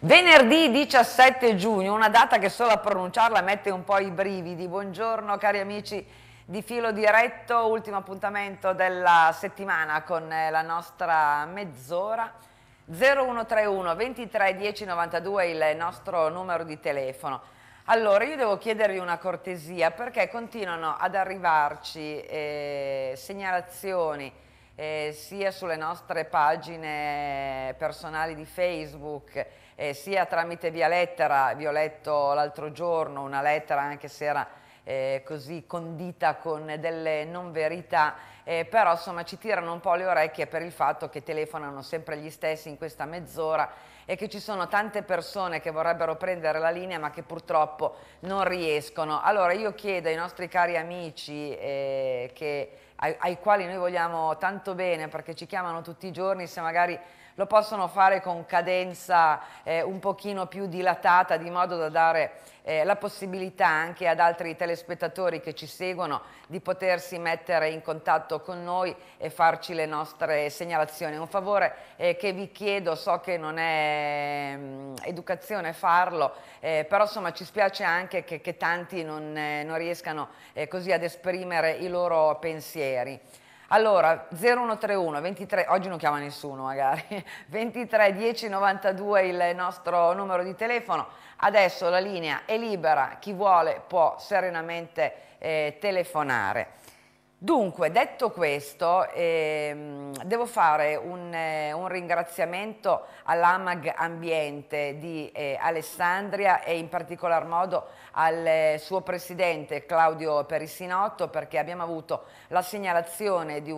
Venerdì 17 giugno, una data che solo a pronunciarla mette un po' i brividi. Buongiorno cari amici di Filo Diretto, ultimo appuntamento della settimana con la nostra mezz'ora. 0131 23 10 92 il nostro numero di telefono. Allora, io devo chiedervi una cortesia perché continuano ad arrivarci segnalazioni sia sulle nostre pagine personali di Facebook, sia tramite via lettera. Vi ho letto l'altro giorno una lettera, anche se era così condita con delle non verità, però insomma ci tirano un po' le orecchie per il fatto che telefonano sempre gli stessi in questa mezz'ora e che ci sono tante persone che vorrebbero prendere la linea ma che purtroppo non riescono. Allora io chiedo ai nostri cari amici ai quali noi vogliamo tanto bene, perché ci chiamano tutti i giorni, se magari lo possono fare con cadenza un pochino più dilatata, di modo da dare la possibilità anche ad altri telespettatori che ci seguono di potersi mettere in contatto con noi e farci le nostre segnalazioni. È un favore che vi chiedo, so che non è educazione farlo, però insomma ci spiace anche che tanti non riescano così ad esprimere i loro pensieri. Allora, 0131 23, oggi non chiama nessuno magari, 23 10 92 il nostro numero di telefono. Adesso la linea è libera, chi vuole può serenamente telefonare. Dunque, detto questo, devo fare un ringraziamento all'AMAG Ambiente di Alessandria e in particolar modo al suo presidente Claudio Perissinotto, perché abbiamo avuto la segnalazione di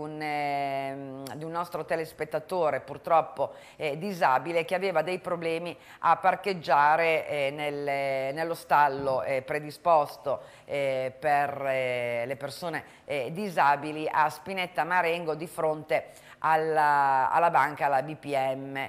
un nostro telespettatore purtroppo disabile, che aveva dei problemi a parcheggiare nello stallo predisposto per le persone disabili a Spinetta Marengo, di fronte alla banca, alla BPM.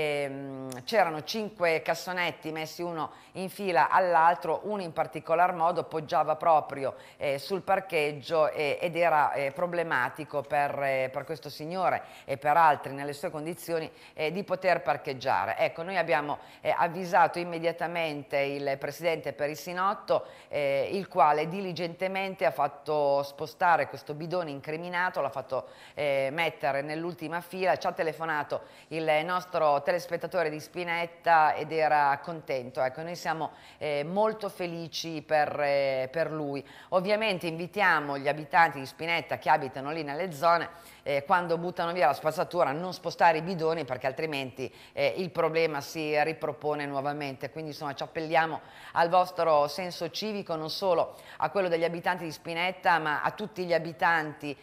C'erano 5 cassonetti messi uno in fila all'altro, uno in particolar modo poggiava proprio sul parcheggio ed era problematico per questo signore e per altri nelle sue condizioni di poter parcheggiare. Ecco, noi abbiamo avvisato immediatamente il presidente Perissinotto, il quale diligentemente ha fatto spostare questo bidone incriminato, l'ha fatto mettere nell'ultima fila. Ci ha telefonato il nostro telespettatore di Spinetta ed era contento. Ecco, noi siamo molto felici per lui. Ovviamente invitiamo gli abitanti di Spinetta che abitano lì nelle zone, quando buttano via la spazzatura, a non spostare i bidoni, perché altrimenti il problema si ripropone nuovamente. Quindi insomma ci appelliamo al vostro senso civico, non solo a quello degli abitanti di Spinetta, ma a tutti gli abitanti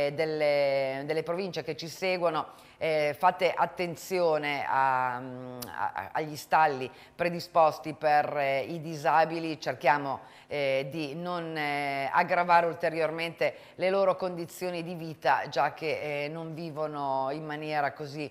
delle province che ci seguono. Fate attenzione agli stalli predisposti per i disabili, cerchiamo di non aggravare ulteriormente le loro condizioni di vita, già che non vivono in maniera così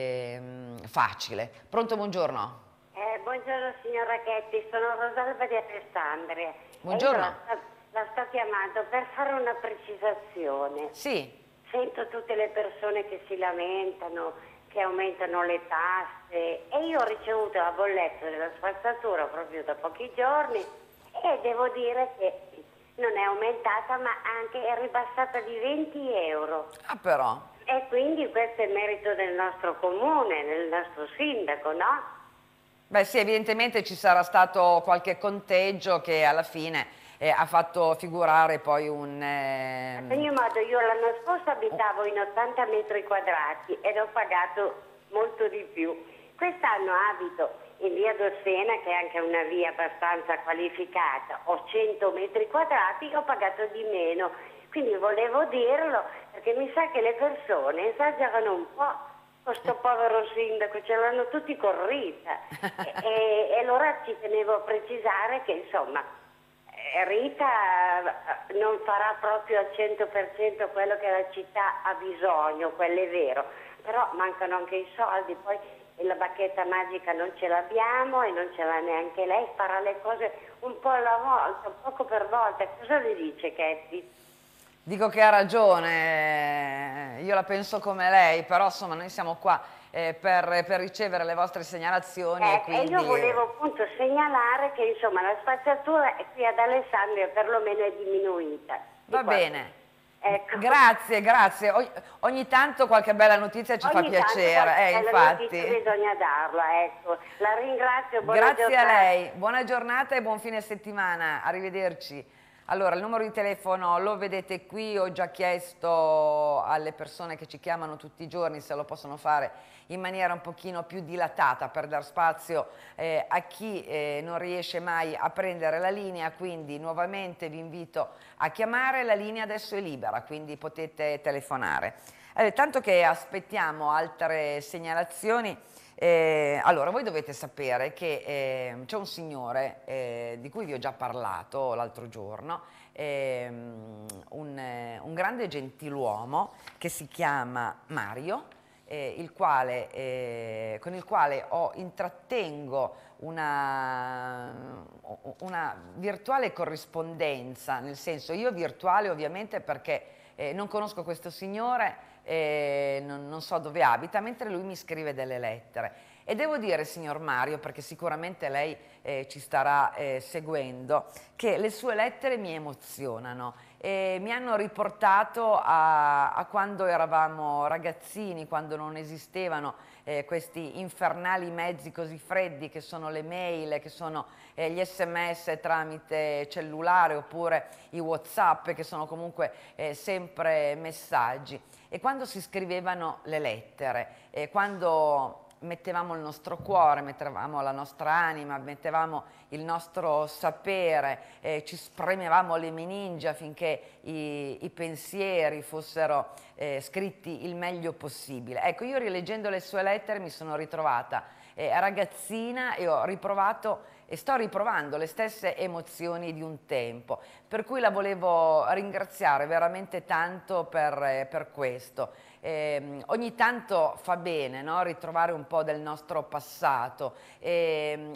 facile. Pronto, buongiorno? Buongiorno signor Racchetti, sono Rosalba di Alessandria. Buongiorno. E io la sto chiamando per fare una precisazione. Sì. Sento tutte le persone che si lamentano, che aumentano le tasse, e io ho ricevuto la bolletta della spazzatura proprio da pochi giorni e devo dire che non è aumentata, ma anche è ribassata di 20 euro. Ah, però. E quindi questo è merito del nostro comune, del nostro sindaco, no? Beh sì, evidentemente ci sarà stato qualche conteggio che alla fine ha fatto figurare poi un... Ad ogni modo, io l'anno scorso abitavo in 80 metri quadrati ed ho pagato molto di più. Quest'anno abito in via Dossena, che è anche una via abbastanza qualificata, ho 100 metri quadrati e ho pagato di meno. Quindi volevo dirlo, perché mi sa che le persone esagerano un po'. Questo povero sindaco ce l'hanno tutti corrita e allora ci tenevo a precisare che insomma Rita non farà proprio al 100% quello che la città ha bisogno, quello è vero, però mancano anche i soldi, poi la bacchetta magica non ce l'abbiamo e non ce l'ha neanche lei, farà le cose un po' alla volta, poco per volta. Cosa le dice Chetti? Dico che ha ragione, io la penso come lei, però insomma noi siamo qua per ricevere le vostre segnalazioni e quindi... io volevo appunto segnalare che insomma la spazzatura qui ad Alessandria perlomeno è diminuita. Va bene. Ecco. Grazie, grazie. Ogni tanto qualche bella notizia ci fa piacere, infatti. Bisogna darla, ecco. La ringrazio, buona Grazie giornata. a lei, buona giornata e buon fine settimana, arrivederci. Allora, il numero di telefono lo vedete qui, ho già chiesto alle persone che ci chiamano tutti i giorni se lo possono fare in maniera un pochino più dilatata per dar spazio a chi non riesce mai a prendere la linea, quindi nuovamente vi invito a chiamare, la linea adesso è libera, quindi potete telefonare. Tanto che aspettiamo altre segnalazioni, allora voi dovete sapere che c'è un signore di cui vi ho già parlato l'altro giorno, un grande gentiluomo che si chiama Mario, con il quale intrattengo una virtuale corrispondenza, nel senso io virtuale ovviamente perché non conosco questo signore, non so dove abita, mentre lui mi scrive delle lettere. E devo dire, signor Mario, perché sicuramente lei ci starà seguendo, che le sue lettere mi emozionano. Mi hanno riportato a quando eravamo ragazzini, quando non esistevano questi infernali mezzi così freddi che sono le mail, che sono gli SMS tramite cellulare oppure i WhatsApp, che sono comunque sempre messaggi. E quando si scrivevano le lettere, quando mettevamo il nostro cuore, mettevamo la nostra anima, mettevamo il nostro sapere, ci spremevamo le meningi affinché i pensieri fossero scritti il meglio possibile. Ecco, io rileggendo le sue lettere mi sono ritrovata ragazzina e ho riprovato e sto riprovando le stesse emozioni di un tempo, per cui la volevo ringraziare veramente tanto per questo. Ogni tanto fa bene, no? Ritrovare un po' del nostro passato e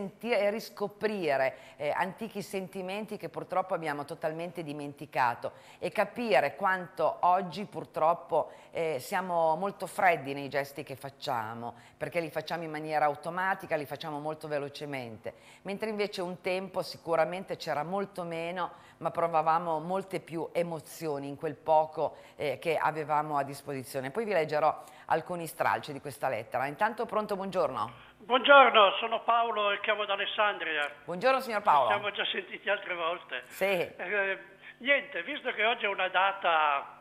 riscoprire antichi sentimenti che purtroppo abbiamo totalmente dimenticato e capire quanto oggi purtroppo siamo molto freddi nei gesti che facciamo, perché li facciamo in maniera automatica, li facciamo molto velocemente, mentre invece un tempo sicuramente c'era molto meno, ma provavamo molte più emozioni in quel poco che avevamo a disposizione. Poi vi leggerò alcuni stralci di questa lettera. Intanto pronto, buongiorno. Buongiorno, sono Paolo e chiamo da Alessandria. Buongiorno signor Paolo. Ci siamo già sentiti altre volte. Sì. Niente, visto che oggi è una data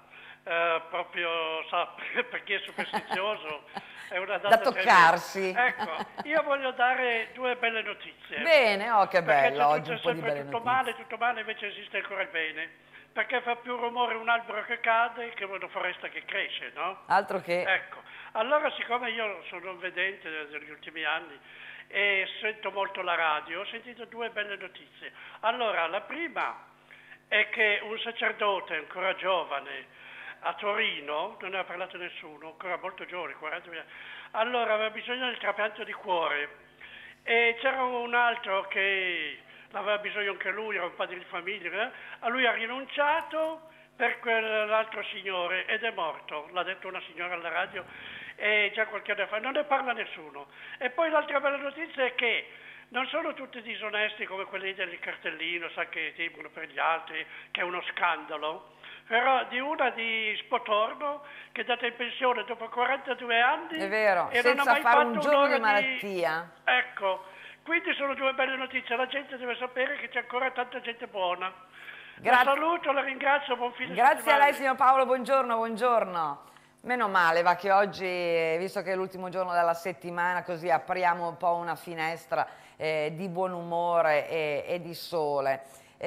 proprio, sa, per chi è superstizioso, è una data da toccarsi. Ecco, io voglio dare due belle notizie. Bene, oh che bello, oggi un po' di belle notizie. Tutto male, invece esiste ancora il bene. Perché fa più rumore un albero che cade che una foresta che cresce, no? Altro che... Ecco, allora siccome io sono un vedente degli ultimi anni e sento molto la radio, ho sentito due belle notizie. Allora, la prima è che un sacerdote ancora giovane a Torino, non ne ha parlato nessuno, ancora molto giovane, 40 anni, allora aveva bisogno del trapianto di cuore e c'era un altro che aveva bisogno anche lui, era un padre di famiglia, a lui ha rinunciato per quell'altro signore ed è morto, l'ha detto una signora alla radio e già qualche anno fa, non ne parla nessuno. E poi l'altra bella notizia è che non sono tutti disonesti come quelli del cartellino, sa che timbrono per gli altri, che è uno scandalo, però di una di Spotorno che è andata in pensione dopo 42 anni è vero, e senza non ha mai fare fatto un giorno di malattia. Ecco, quindi sono due belle notizie, la gente deve sapere che c'è ancora tanta gente buona. La saluto, la ringrazio, buon fine settimana. Grazie a lei signor Paolo, buongiorno, buongiorno. Meno male, va che oggi, visto che è l'ultimo giorno della settimana, così apriamo un po' una finestra di buon umore e di sole.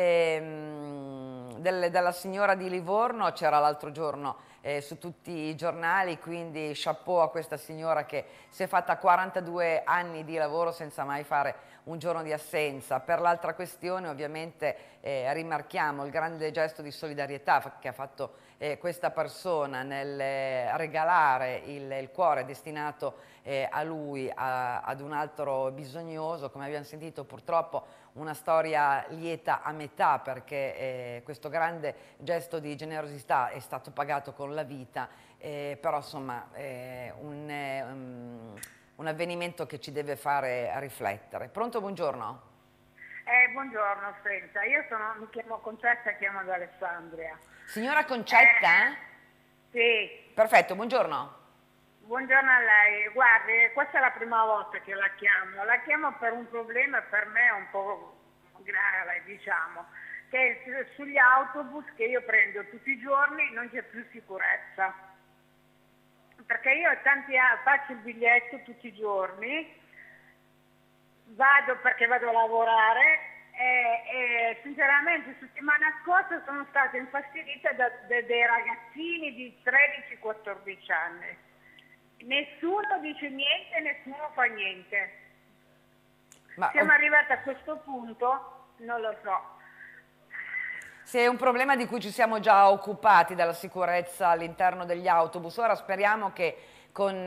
Della signora di Livorno c'era l'altro giorno su tutti i giornali, quindi chapeau a questa signora che si è fatta 42 anni di lavoro senza mai fare un giorno di assenza. Per l'altra questione ovviamente rimarchiamo il grande gesto di solidarietà che ha fatto questa persona nel regalare il cuore destinato a lui, ad un altro bisognoso. Come abbiamo sentito, purtroppo una storia lieta a metà, perché questo grande gesto di generosità è stato pagato con la vita, però insomma un avvenimento che ci deve fare riflettere. Pronto, buongiorno. Buongiorno, senta, mi chiamo Concetta, chiamo da Alessandria. Signora Concetta? Sì. Perfetto, buongiorno. Buongiorno a lei. Guardi, questa è la prima volta che la chiamo per un problema per me un po' grave, diciamo, che sugli autobus che io prendo tutti i giorni non c'è più sicurezza. Perché io faccio il biglietto tutti i giorni, vado perché vado a lavorare e sinceramente settimana scorsa sono stata infastidita da dei ragazzini di 13-14 anni. Nessuno dice niente, nessuno fa niente. Siamo arrivati a questo punto, non lo so. Se è un problema di cui ci siamo già occupati, della sicurezza all'interno degli autobus, ora speriamo che con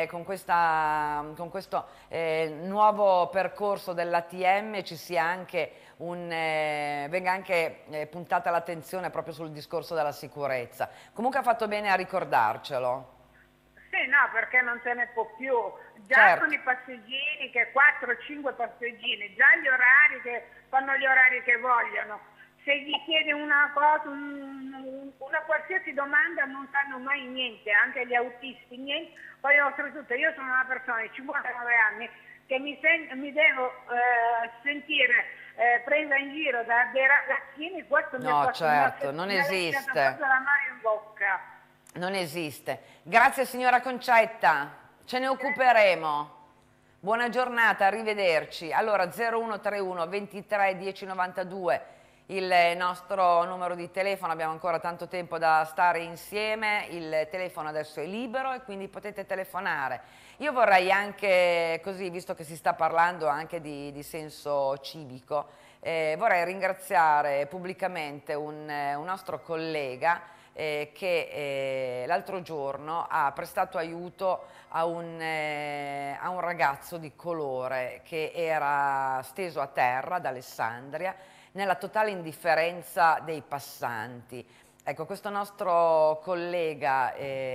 questo nuovo percorso dell'ATM ci sia anche venga anche puntata l'attenzione proprio sul discorso della sicurezza. Comunque ha fatto bene a ricordarcelo. Sì, no, perché non se ne può più. Già certo. Con i passeggini, che 4-5 passeggini, già gli orari che fanno gli orari che vogliono. Se gli chiede una cosa, una qualsiasi domanda non sanno mai niente, anche gli autisti, niente. Poi oltretutto io sono una persona di 59 anni che mi devo sentire presa in giro da dei ragazzini, questo mi no, fa certo, non esiste. la mano in bocca. Non esiste. Grazie signora Concetta, ce ne occuperemo. Buona giornata, arrivederci. Allora 0131 23 10 92 il nostro numero di telefono, abbiamo ancora tanto tempo da stare insieme, il telefono adesso è libero e quindi potete telefonare. Io vorrei anche, così, visto che si sta parlando anche di senso civico, vorrei ringraziare pubblicamente un nostro collega che l'altro giorno ha prestato aiuto a un ragazzo di colore che era steso a terra ad Alessandria nella totale indifferenza dei passanti. Ecco, questo nostro collega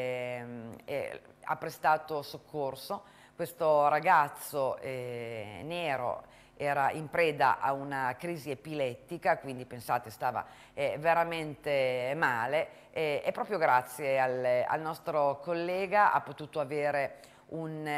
ha prestato soccorso. Questo ragazzo nero era in preda a una crisi epilettica, quindi pensate stava veramente male, e proprio grazie al nostro collega ha potuto avere un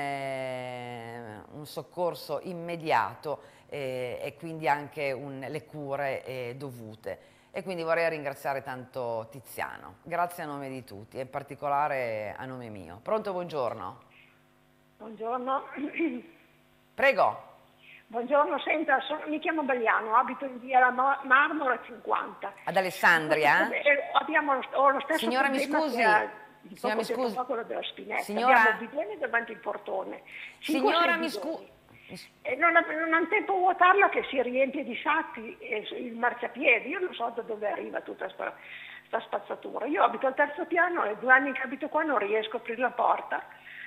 soccorso immediato e quindi anche le cure dovute. E quindi vorrei ringraziare tanto Tiziano. Grazie a nome di tutti e in particolare a nome mio. Pronto, buongiorno. Buongiorno. Prego. Buongiorno, senta, mi chiamo Bagliano, abito in via La Marmora 50. Ad Alessandria? Ho lo stesso signora, mi scusi. Signora, mi scusi. Quello della spinetta. Signora? Abbiamo bidone davanti il portone. Signora, mi scusi. E non ha tempo a vuotarla che si riempie di sacchi il marciapiede. Io non so da dove arriva tutta sta spazzatura. Io abito al terzo piano e 2 anni che abito qua non riesco a aprire la porta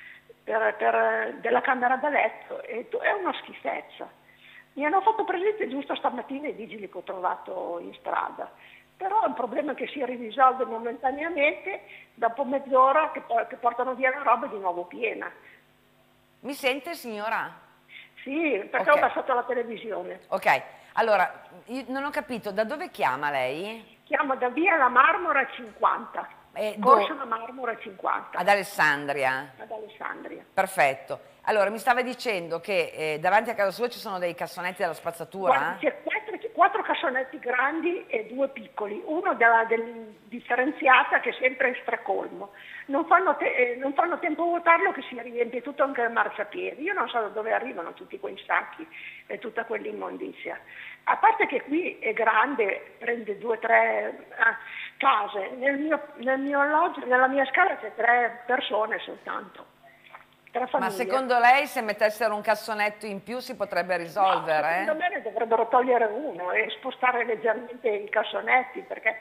della camera da letto, è una schifezza. Mi hanno fatto presente giusto stamattina i vigili che ho trovato in strada, però è un problema che si risolve momentaneamente, dopo mezz'ora che portano via la roba di nuovo piena. Mi sente, signora? Sì, perché ho abbassato la televisione. Ok, allora, io non ho capito, da dove chiama lei? Chiamo da via La Marmora 50. Corso La Marmora 50. Ad Alessandria? Ad Alessandria. Perfetto. Allora, mi stava dicendo che davanti a casa sua ci sono dei cassonetti della spazzatura? Guarda, c'è 4 cassonetti grandi e 2 piccoli, uno della differenziata che è sempre in stracolmo. Non fanno tempo a vuotarlo che si riempie tutto anche il marciapiede. Io non so da dove arrivano tutti quei sacchi e tutta quell'immondizia. A parte che qui è grande, prende 2 o 3 case, nel mio alloggio, nella mia scala c'è 3 persone soltanto. Ma secondo lei se mettessero un cassonetto in più si potrebbe risolvere? No, secondo me ne dovrebbero togliere uno e spostare leggermente i cassonetti, perché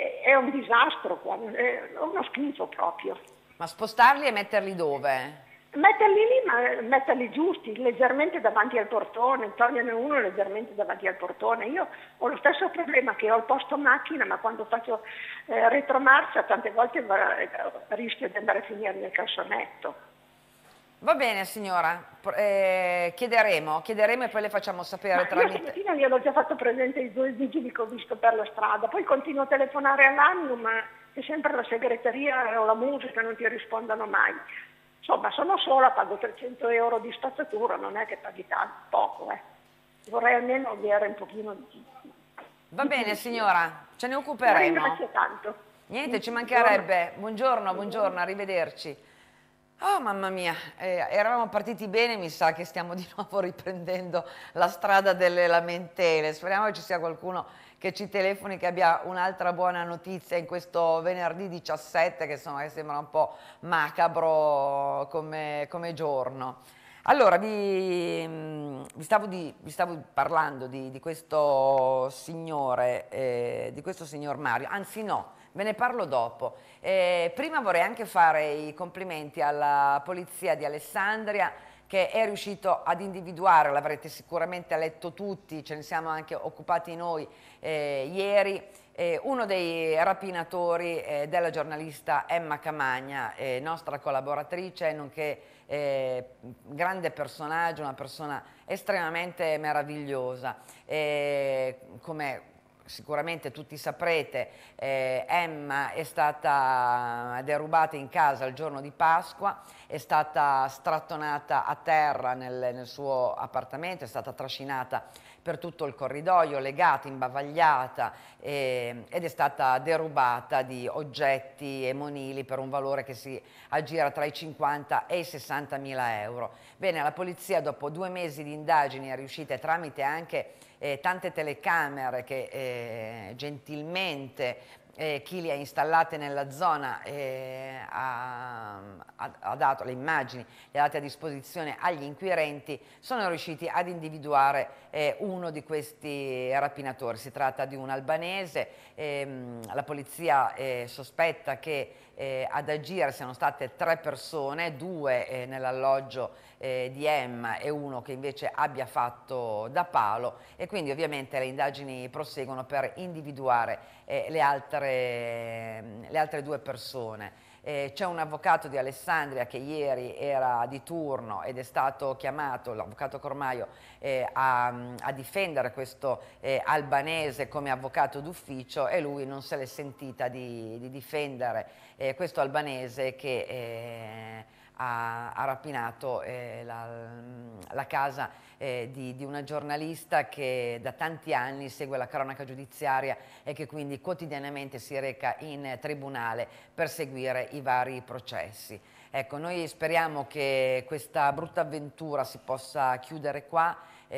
è un disastro qua, è uno schifo proprio. Ma spostarli e metterli dove? Metterli lì, ma metterli giusti, leggermente davanti al portone, toglierne uno leggermente davanti al portone. Io ho lo stesso problema, che ho il posto macchina, ma quando faccio retromarcia tante volte rischio di andare a finire nel cassonetto. Va bene signora, chiederemo e poi le facciamo sapere Io tramite... stamattina gliel'ho già fatto presente ai 2 vigili che ho visto per la strada, poi continuo a telefonare all'Annu, ma è sempre la segreteria o la musica, non ti rispondono mai. Insomma, sono sola, pago 300 euro di spazzatura, non è che paghi tanto, poco. Vorrei almeno avere un pochino di... Va bene signora, ce ne La occuperemo. ringrazio tanto. Niente, ci mancherebbe. Buongiorno, arrivederci. Oh mamma mia, eravamo partiti bene, mi sa che stiamo di nuovo riprendendo la strada delle lamentele. Speriamo che ci sia qualcuno che ci telefoni, che abbia un'altra buona notizia in questo venerdì 17, che insomma sembra un po' macabro come giorno. Allora, vi stavo parlando di questo signore, di questo signor Mario, anzi no, ve ne parlo dopo. Prima vorrei anche fare i complimenti alla polizia di Alessandria, che è riuscito ad individuare, l'avrete sicuramente letto tutti, ce ne siamo anche occupati noi ieri, uno dei rapinatori della giornalista Emma Camagna, nostra collaboratrice, nonché grande personaggio, una persona estremamente meravigliosa. Come sicuramente tutti saprete, Emma è stata derubata in casa il giorno di Pasqua, è stata strattonata a terra nel suo appartamento, è stata trascinata per tutto il corridoio, legata, imbavagliata ed è stata derubata di oggetti e monili per un valore che si aggira tra i 50 e i 60 mila euro. Bene, la polizia dopo 2 mesi di indagini è riuscita, tramite anche tante telecamere che gentilmente chi le ha installate nella zona ha dato le immagini, le ha date a disposizione agli inquirenti, sono riusciti ad individuare uno di questi rapinatori. Si tratta di un albanese, la polizia sospetta che ad agire siano state 3 persone, 2 nell'alloggio di Emma e uno che invece abbia fatto da palo, e quindi ovviamente le indagini proseguono per individuare le altre 2 persone. C'è un avvocato di Alessandria che ieri era di turno ed è stato chiamato, l'avvocato Cormaio, a difendere questo albanese come avvocato d'ufficio, e lui non se l'è sentita di difendere questo albanese che ha rapinato la casa di una giornalista che da tanti anni segue la cronaca giudiziaria e che quindi quotidianamente si reca in tribunale per seguire i vari processi. Ecco, noi speriamo che questa brutta avventura si possa chiudere qua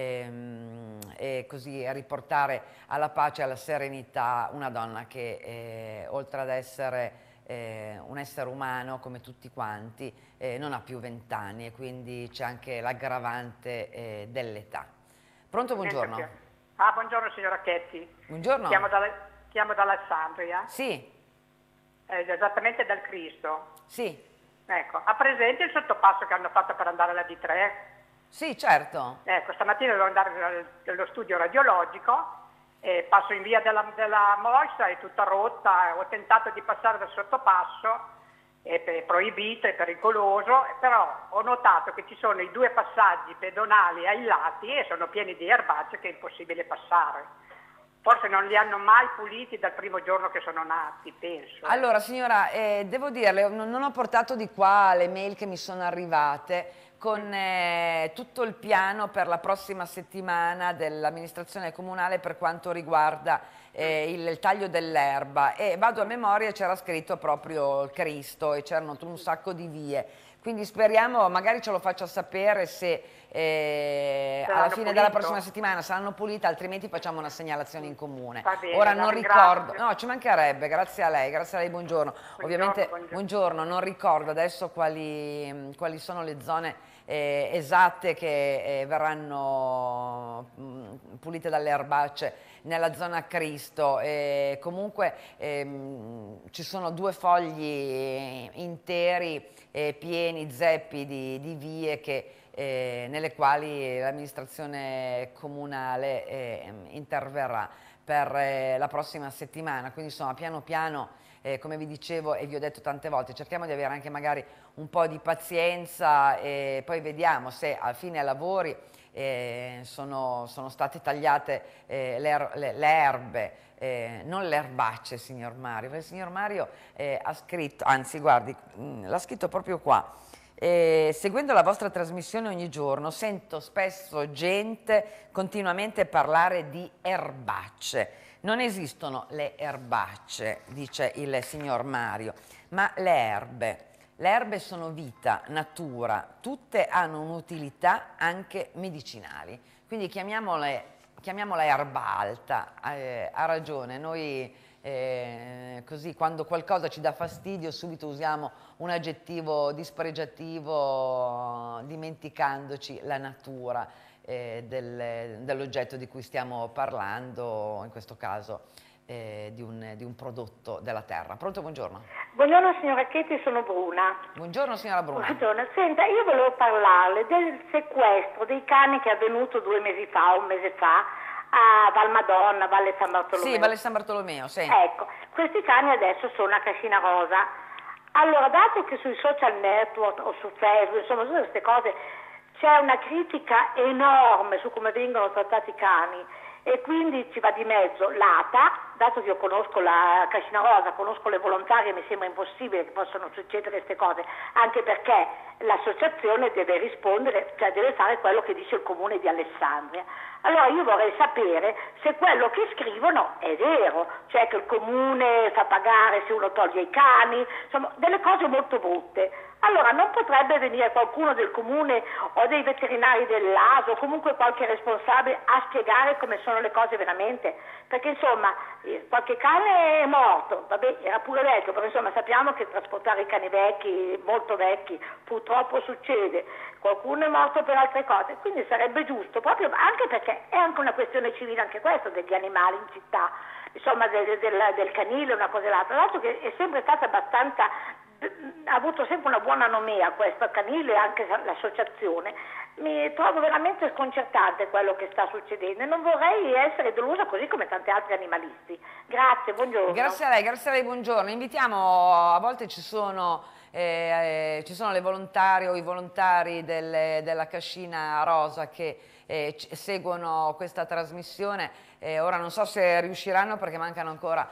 e così riportare alla pace e alla serenità una donna che oltre ad essere un essere umano come tutti quanti, non ha più 20 anni, e quindi c'è anche l'aggravante dell'età. Pronto, buongiorno. Buongiorno signora Chetti. Buongiorno. Chiamo dall'Alessandria. Sì. Esattamente dal Cristo. Sì. Ecco, ha presente il sottopasso che hanno fatto per andare alla D3? Sì, certo. Ecco, stamattina devo andare allo studio radiologico. Passo in via della Mossa, è tutta rotta, ho tentato di passare dal sottopasso, è proibito, è pericoloso, però ho notato che ci sono i 2 passaggi pedonali ai lati e sono pieni di erbacce che è impossibile passare. Forse non li hanno mai puliti dal primo giorno che sono nati, penso. Allora signora, devo dirle, non ho portato di qua le mail che mi sono arrivate con tutto il piano per la prossima settimana dell'amministrazione comunale per quanto riguarda il taglio dell'erba, e vado a memoria, c'era scritto proprio il Cristo e c'erano un sacco di vie, quindi speriamo, magari ce lo faccia sapere se alla fine della prossima settimana saranno pulite, altrimenti facciamo una segnalazione in comune. Va bene, ora non ricordo, no, ci mancherebbe, grazie a lei, buongiorno. Ovviamente buongiorno, non ricordo adesso quali sono le zone esatte che verranno pulite dalle erbacce nella zona Cristo. visto, comunque ci sono 2 fogli interi pieni, zeppi di vie nelle quali l'amministrazione comunale interverrà per la prossima settimana, quindi insomma piano piano, come vi dicevo e vi ho detto tante volte, cerchiamo di avere anche magari un po' di pazienza e poi vediamo se a fine lavori sono state tagliate le erbe, non le erbacce, signor Mario, perché il signor Mario ha scritto, anzi guardi, l'ha scritto proprio qua. Seguendo la vostra trasmissione ogni giorno sento spesso gente continuamente parlare di erbacce. Non esistono le erbacce, dice il signor Mario, ma le erbe. Le erbe sono vita, natura, tutte hanno un'utilità anche medicinali, quindi chiamiamola erba alta, ha ragione, noi così quando qualcosa ci dà fastidio subito usiamo un aggettivo dispregiativo dimenticandoci la natura dell'oggetto di cui stiamo parlando, in questo caso di un prodotto della terra. Pronto, buongiorno. Buongiorno signora Chetti, sono Bruna. Buongiorno signora Bruna. Buongiorno, senta, io volevo parlarle del sequestro dei cani che è avvenuto 2 mesi fa, un mese fa, a Val Madonna, Valle San Bartolomeo. Sì, Valle San Bartolomeo, sì. Ecco, questi cani adesso sono a Cascina Rosa. Allora, dato che sui social network o su Facebook, insomma, tutte queste cose, c'è una critica enorme su come vengono trattati i cani e quindi ci va di mezzo l'ATA, dato che io conosco la Cascina Rosa, conosco le volontarie, mi sembra impossibile che possano succedere queste cose, anche perché l'associazione deve rispondere, cioè deve fare quello che dice il comune di Alessandria. Allora io vorrei sapere se quello che scrivono è vero, cioè che il comune fa pagare se uno toglie i cani, insomma delle cose molto brutte. Allora non potrebbe venire qualcuno del comune o dei veterinari dell'ASO, comunque qualche responsabile a spiegare come sono le cose veramente? Perché insomma qualche cane è morto, vabbè era pure vecchio, però insomma sappiamo che trasportare i cani vecchi, molto vecchi, purtroppo succede, qualcuno è morto per altre cose, quindi sarebbe giusto, proprio anche perché è anche una questione civile anche questo degli animali in città, insomma del canile, una cosa e l'altra, l'altro che è sempre stata abbastanza, ha avuto sempre una buona nomea questo canile e anche l'associazione. Mi trovo veramente sconcertante quello che sta succedendo e non vorrei essere delusa così come tanti altri animalisti. Grazie, buongiorno. Grazie a lei, buongiorno. Invitiamo, a volte ci sono le volontarie o i volontari della Cascina Rosa che seguono questa trasmissione, ora non so se riusciranno perché mancano ancora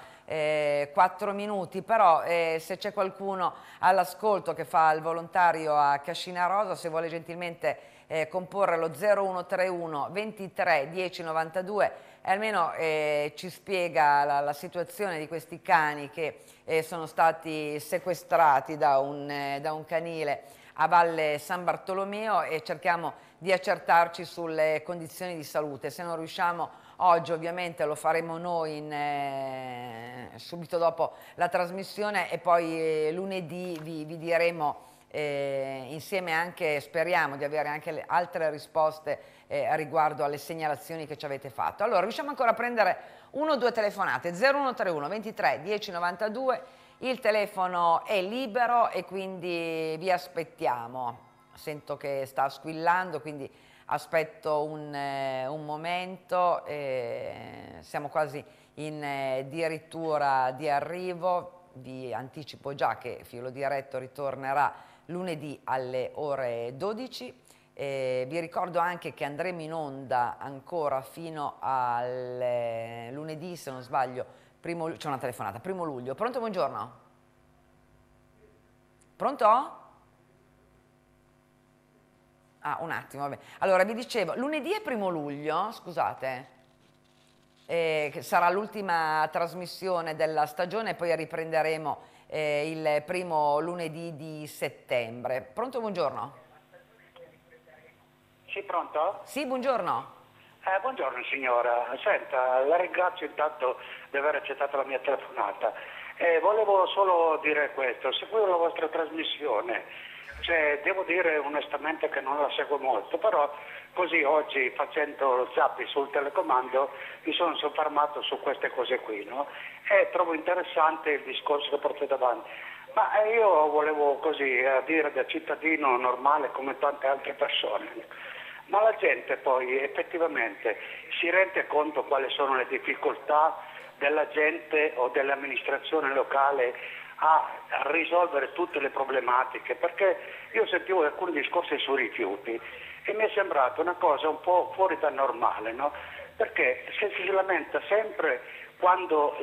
4 minuti, però se c'è qualcuno all'ascolto che fa il volontario a Cascina Rosa, se vuole gentilmente comporre lo 0131 23 10 92 e almeno ci spiega la situazione di questi cani che sono stati sequestrati da un canile a Valle San Bartolomeo e cerchiamo di accertarci sulle condizioni di salute. Se non riusciamo oggi ovviamente lo faremo noi subito dopo la trasmissione e poi lunedì vi diremo insieme anche, speriamo di avere anche altre risposte riguardo alle segnalazioni che ci avete fatto. Allora riusciamo ancora a prendere 1 o 2 telefonate, 0131 23 10 92, il telefono è libero e quindi vi aspettiamo. Sento che sta squillando, quindi aspetto un momento, siamo quasi in dirittura di arrivo, vi anticipo già che Filo Diretto ritornerà lunedì alle ore 12, vi ricordo anche che andremo in onda ancora fino al lunedì, se non sbaglio, c'è una telefonata, 1° luglio. Pronto, buongiorno? Pronto? Ah, un attimo, vabbè. Allora, vi dicevo, lunedì è 1° luglio, scusate, che sarà l'ultima trasmissione della stagione, poi riprenderemo il primo lunedì di settembre. Pronto, buongiorno? Sì, pronto? Sì, buongiorno. Buongiorno signora, senta, la ringrazio intanto di aver accettato la mia telefonata. Volevo solo dire questo, seguivo la vostra trasmissione Cioè, devo dire onestamente che non la seguo molto, però così oggi facendo lo zappi sul telecomando mi sono soffermato su queste cose qui, no? E trovo interessante il discorso che portate avanti. Ma io volevo così dire da cittadino normale come tante altre persone, ma la gente poi effettivamente si rende conto quali sono le difficoltà della gente o dell'amministrazione locale a risolvere tutte le problematiche, perché io sentivo alcuni discorsi sui rifiuti e mi è sembrata una cosa un po' fuori dal normale, no? Perché se si lamenta sempre quando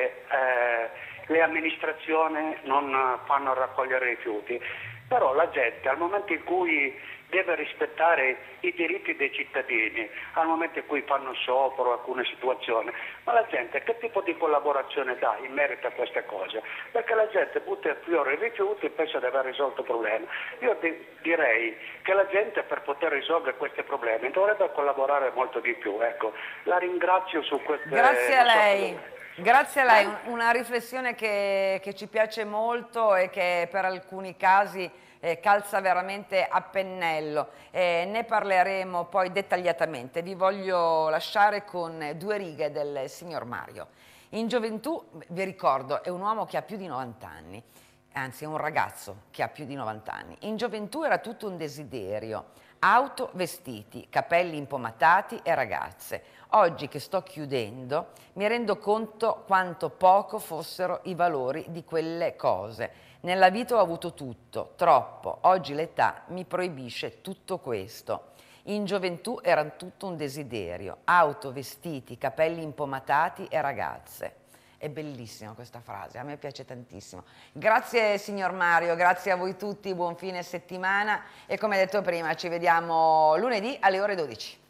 le amministrazioni non fanno raccogliere i rifiuti, però la gente al momento in cui deve rispettare i diritti dei cittadini, al momento in cui fanno sciopero alcune situazioni, ma la gente che tipo di collaborazione dà in merito a queste cose? Perché la gente butta fuori i rifiuti e pensa di aver risolto il problema. Io direi che la gente per poter risolvere questi problemi dovrebbe collaborare molto di più. Ecco, la ringrazio su queste... Grazie a lei. Grazie a lei, una riflessione che ci piace molto e che per alcuni casi calza veramente a pennello. Ne parleremo poi dettagliatamente. Vi voglio lasciare con 2 righe del signor Mario. In gioventù, vi ricordo, è un uomo che ha più di 90 anni, anzi è un ragazzo che ha più di 90 anni. In gioventù era tutto un desiderio, auto, vestiti, capelli impomatati e ragazze. Oggi che sto chiudendo mi rendo conto quanto poco fossero i valori di quelle cose. Nella vita ho avuto tutto, troppo. Oggi l'età mi proibisce tutto questo. In gioventù era tutto un desiderio, auto, vestiti, capelli impomatati e ragazze. È bellissima questa frase, a me piace tantissimo. Grazie signor Mario, grazie a voi tutti, buon fine settimana e come detto prima ci vediamo lunedì alle ore 12.